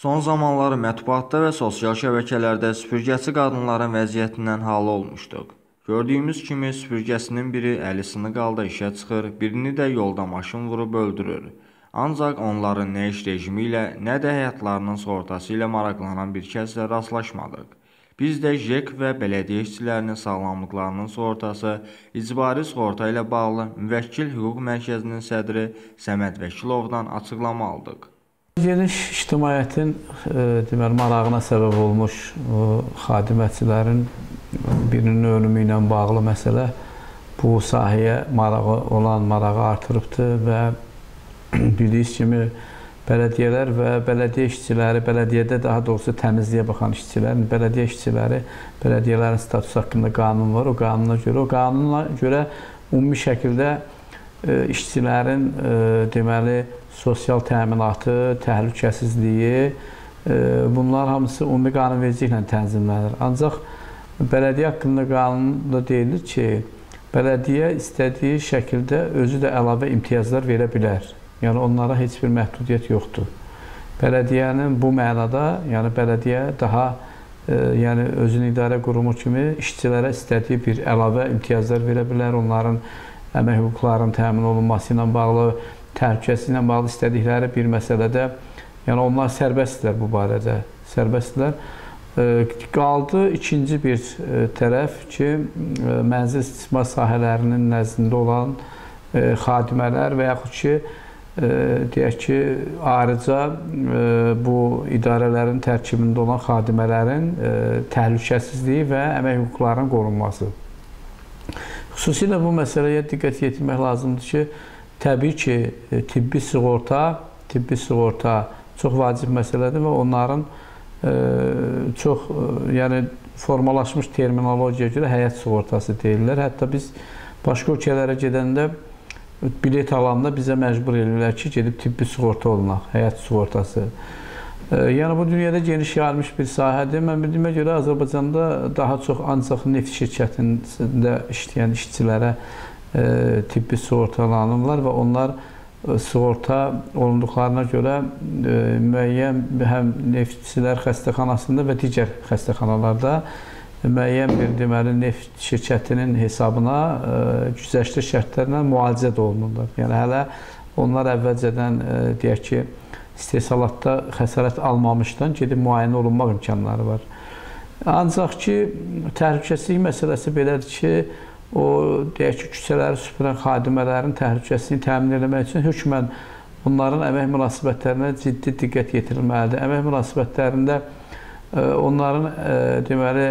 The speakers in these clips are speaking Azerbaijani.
Son zamanlar mətbuatda və sosial şəbəkələrdə süpürgəçi qadınların vəziyyətindən halı olmuşduq. Gördüyümüz kimi süpürgəçinin biri əli sınıq halda işə çıxır, birini də yolda maşın vurub öldürür. Ancaq onların nə iş rejimi ilə, nə də həyatlarının sığortası ilə maraqlanan bir kəslə rastlaşmadıq. Biz də JEK və bələdiyyə işçilərinin sağlamlıqlarının sığortası, icbari sığorta ilə bağlı Müvəkkil Hüquq Mərkəzinin sədri Səməd Vəkilovdan açıqlama aldıq. Geniş ictimaiyyətin marağına səbəb olmuş xadimətçilərin birinin ölümü ilə bağlı məsələ bu sahəyə marağı artırıbdır və bildiyiniz kimi bələdiyyələr və bələdiyyə işçiləri, bələdiyyədə daha doğrusu təmizliyə baxan işçilər, bələdiyyə işçiləri, bələdiyyələrin statusu haqqında qanun var. O qanuna görə ümumi şəkildə işçilərin deməli sosial təminatı, təhlükəsizliyi, bunlar hamısı ümumi qanunvericiliklə tənzimlənir. Ancaq bələdiyyə haqqında qanunda deyilir ki, bələdiyyə istədiyi şəkildə özü də əlavə imtiyazlar verə bilər. Yəni onlara heç bir məhdudiyyət yoxdur. Bələdiyyənin bu mənada, yəni bələdiyyə daha yəni özünün idarə qurumu kimi işçilərə istədiyi bir əlavə imtiyazlar verə bilər. Onların əmək hüquqlarının təmin olunması ilə bağlı, təhlükəsizliyi ilə bağlı istədikləri bir məsələdə, yəni onlar sərbəstdirlər bu barədə, sərbəstdirlər. Qaldı ikinci bir tərəf ki, mənzil istismar sahələrinin nəzdində olan xadimələr və yaxud ki, deyək ki, ayrıca bu idarələrin tərkibində olan xadimələrin təhlükəsizliyi və əmək hüquqlarının qorunması. Xüsusilə bu məsələyə diqqət yetirmək lazımdır ki, təbii ki, tibbi sığorta çox vacib məsələdir və onların çox formalaşmış terminologiyaya görə həyat sığortası deyirlər. Hətta biz başqa ölkələrə gedəndə bilet alanda bizə məcbur edirlər ki, gedib tibbi sığorta olunaq, həyat sığortası. Yəni bu dünyada geniş yayılmış bir sahədir. Mən bildiyimə görə Azərbaycanda daha çox ancaq neft şirkətində işləyən işçilərə tibbi sığortalanırlar və onlar sığorta olunduqlarına görə müəyyən həm neftçilər xəstəxanasında və digər xəstəxanalarda müəyyən bir deməli neft şirkətinin hesabına güzəştli şərtlərlə müalicə də olunurlar. Yəni hələ onlar əvvəlcədən deyək ki, istehsalatda xəsarət almamışdan gedib müayinə olunmaq imkanları var. Ancaq ki, təhlükəsizlik məsələsi belədir ki, o deyək ki, küçələri süpürən xadimələrin təhlükəsizliyini təmin etmək üçün hökmən onların əmək münasibətlərinə ciddi diqqət yetirilməlidir. Əmək münasibətlərində onların deməli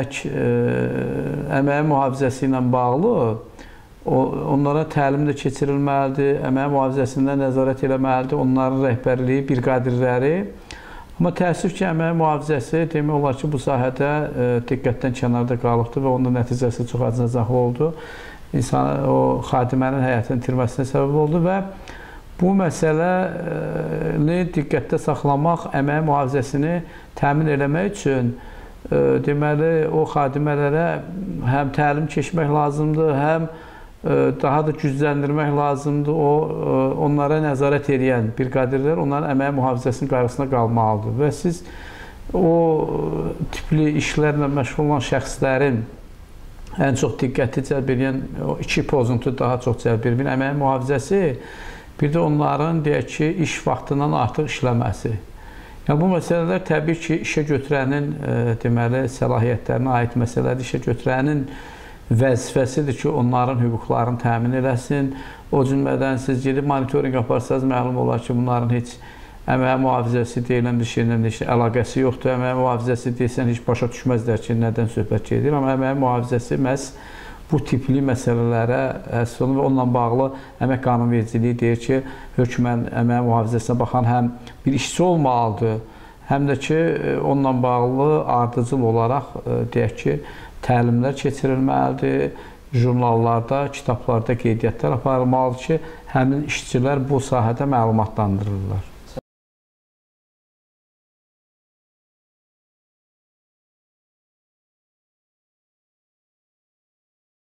əmək mühafizəsi ilə bağlı onlara təlim də keçirilməlidir, əmək mühafizəsində nəzarət eləməlidir, onların rəhbərliyi, briqadirləri. Amma təəssüf ki, əmək mühafizəsi demək olar ki, bu sahədə diqqətdən kənarda qalıbdır və onun nəticəsi çox acınacaqlı oldu. O xadimənin həyatını itirməsinə səbəb oldu və bu məsələni diqqətdə saxlamaq, əmək mühafizəsini təmin eləmək üçün deməli, o xadimələrə həm təlim keçmək lazımdır, həm daha da gücləndirmək lazımdır. Onlara nəzarət edən briqadirlər onların əmək mühafizəsinin qarşısında qalmalıdır. Və siz o tipli işlərlə məşğul olan şəxslərin ən çox diqqəti cəlb edən iki pozuntu daha çox cəlb edən əmək mühafizəsi, bir də onların, deyək ki, iş vaxtından artıq işləməsi. Yəni, bu məsələlər təbii ki, işə götürənin deməli, səlahiyyətlərinə aid məsələdir. İşə götürənin vəzifəsidir ki, onların hüquqlarını təmin eləsin. O cümlədən siz gedib monitorinq aparsanız, məlum olar ki, bunların heç əmək mühafizəsi deyilən bir şeylə heç əlaqəsi yoxdur. Əmək mühafizəsi deyilsən, heç başa düşməzlər ki, nədən söhbət gedir. Amma əmək mühafizəsi məhz bu tipli məsələlərə həsr olunur və onunla bağlı əmək qanunvericiliyi deyir ki, hökmən əmək mühafizəsinə baxan həm bir işçi olmalıdır, həm də ki, onunla bağlı ardıcıl olaraq deyək ki, təlimlər keçirilməlidir, jurnallarda, kitablarda qeydiyyatlar aparılmalıdır ki, həmin işçilər bu sahədə məlumatlandırırlar.